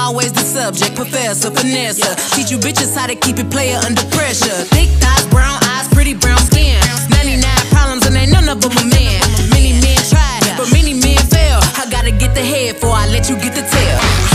always the subject, professor, finesser. Teach you bitches how to keep it player under pressure. Thick thighs, brown eyes, pretty brown skin. 99 problems and ain't none of them a man. Many men tried, but many men fail. I gotta get the head before I let you get the tail.